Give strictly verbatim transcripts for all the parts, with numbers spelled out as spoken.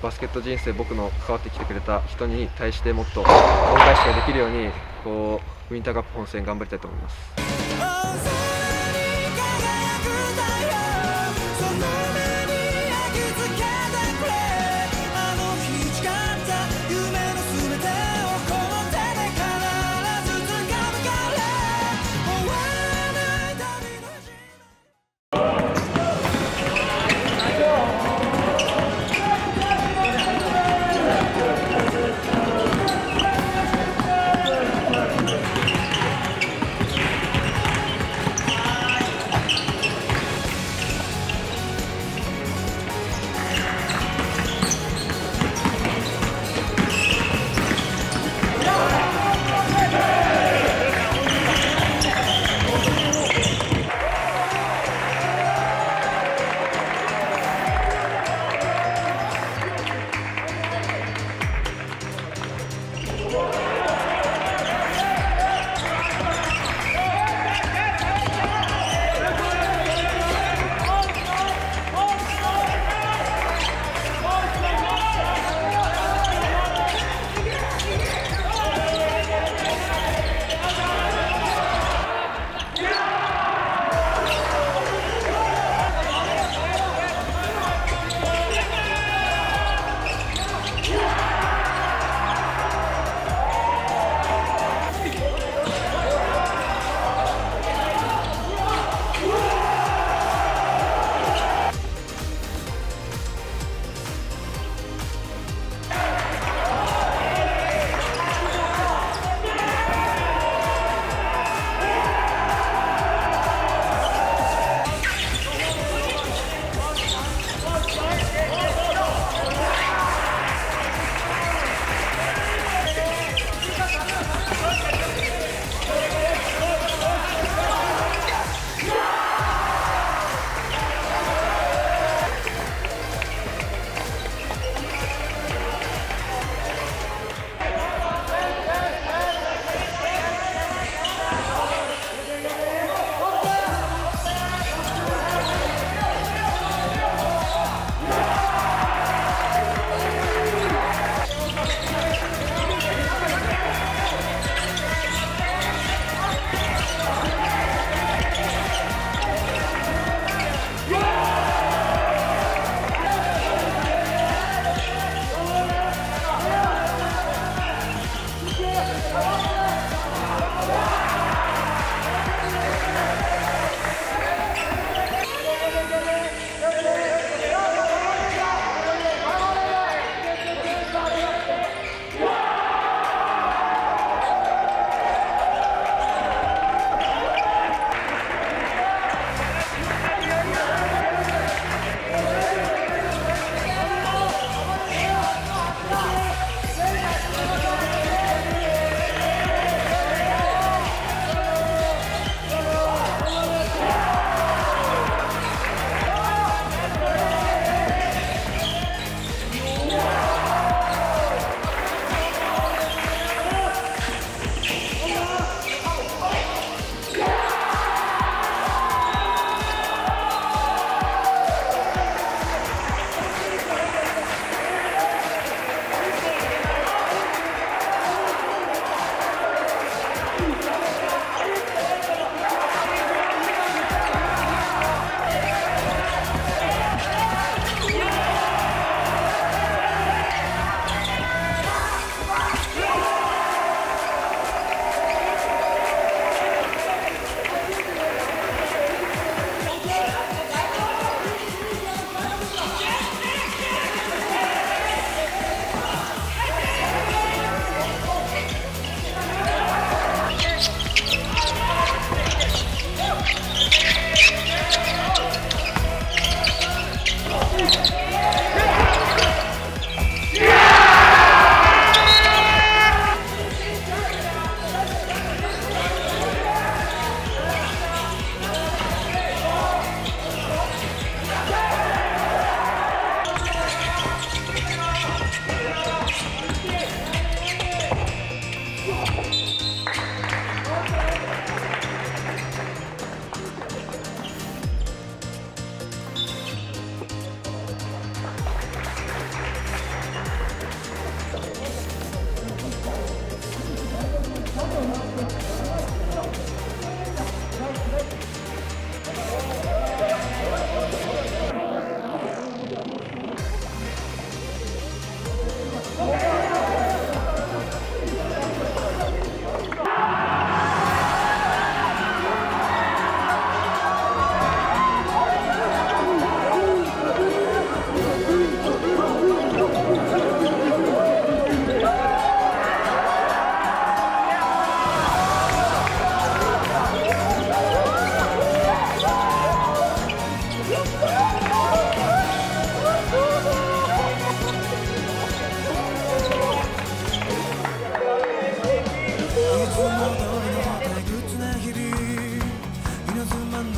バスケット人生、僕の関わってきてくれた人に対してもっと恩返しができるようにこうウィンターカップ本戦頑張りたいと思います。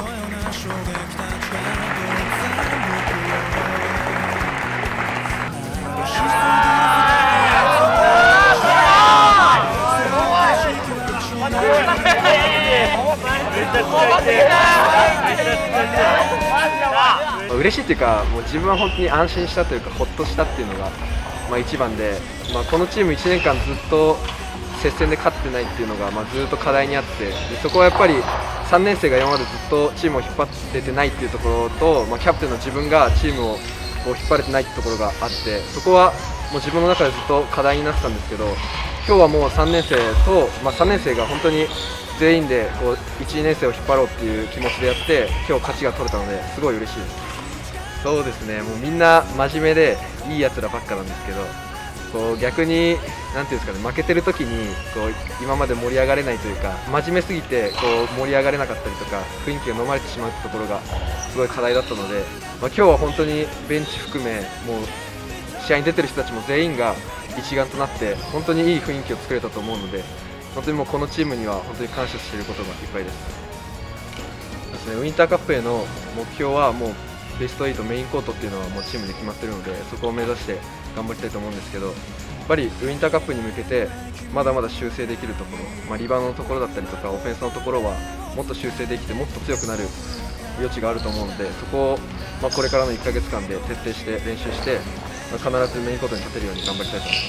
嬉しいっていうか、もう自分は本当に安心したというか、ほっとしたっていうのが、まあ、一番で、まあ、このチームいちねんかんずっと接戦で勝ってないっていうのが、まあ、ずっと課題にあって、でそこはやっぱりさんねん生が今までずっとチームを引っ張っててないっていうところと、まあ、キャプテンの自分がチームをこう引っ張れてないってところがあって、そこはもう自分の中でずっと課題になってたんですけど、今日はもうさんねん生と、まあ、さんねん生が本当に全員でこういち、にねん生を引っ張ろうっていう気持ちでやって、今日勝ちが取れたのですごい嬉しいです。そうですね、もうみんな真面目でいいやつらばっかなんですけど、こう逆になんていうんですかね、負けてる時にこう今まで盛り上がれないというか、真面目すぎてこう盛り上がれなかったりとか、雰囲気が飲まれてしまうところがすごい課題だったので、まあ、今日は本当にベンチ含め、もう試合に出てる人たちも全員が一丸となって本当にいい雰囲気を作れたと思うので、本当にもうこのチームには本当に感謝していることがいっぱいです。ですね、ウインターカップへの目標はもうベストエイトメインコートっていうのはもうチームで決まっているので、そこを目指して頑張りたいと思うんですけど、やっぱりウインターカップに向けてまだまだ修正できるところ、まあ、リバウンドのところだったりとかオフェンスのところはもっと修正できてもっと強くなる余地があると思うので、そこをまあこれからのいっかげつかんで徹底して練習して、まあ、必ずメインコートに立てるように頑張りたいと思います。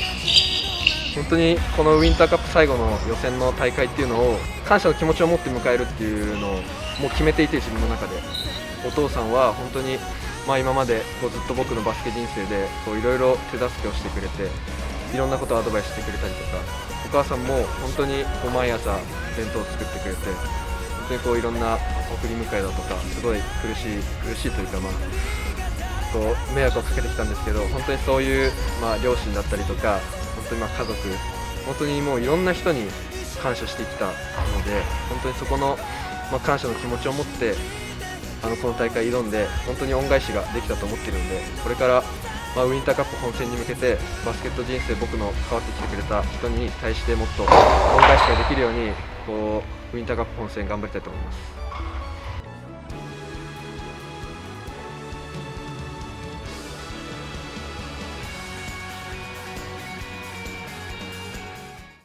本当にこのウインターカップ最後の予選の大会っていうのを感謝の気持ちを持って迎えるっていうのをもう決めていて、自分の中でお父さんは本当にまあ今までこうずっと僕のバスケ人生でいろいろ手助けをしてくれて、いろんなことをアドバイスしてくれたりとか、お母さんも本当にこう毎朝弁当を作ってくれて、本当にこういろんな送り迎えだとかすごい苦しい苦しいというか、まあこう迷惑をかけてきたんですけど、本当にそういうまあ両親だったりとか、本当にまあ家族、本当にもういろんな人に感謝してきたので、本当にそこのまあ感謝の気持ちを持ってあのこの大会挑んで本当に恩返しができたと思っているので、これからまあウインターカップ本戦に向けてバスケット人生僕の関わってきてくれた人に対してもっと恩返しができるようにこうウインターカップ本戦頑張りたいと思います。